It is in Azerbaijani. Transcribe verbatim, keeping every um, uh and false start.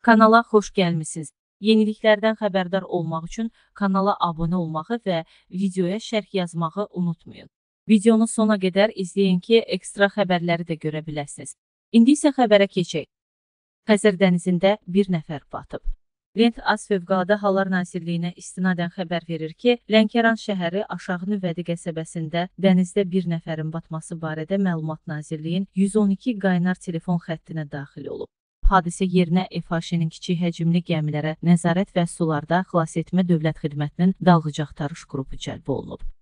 Kanala xoş gəlmisiniz. Yeniliklərdən xəbərdar olmaq üçün kanala abunə olmağı və videoya şərh yazmağı unutmayın. Videonu sona qədər izləyin ki, ekstra xəbərləri də görə biləsiniz. İndi isə xəbərə keçək. Xəzər dənizində bir nəfər batıb. Lent Az Fövqəladə Hallar Nazirliyinə istinadən xəbər verir ki, Lənkəran şəhəri Aşağı Nüvədi qəsəbəsində dənizdə bir nəfərin batması barədə Məlumat Nazirliyin yüz on iki qaynar telefon xəttinə daxil olub. Hadisə yerinə F H Ş-nin kiçik həcmli gəmilərə nəzarət və sularda xilasetmə dövlət xidmətinin dalğıc axtarış qrupu cəlb olunub.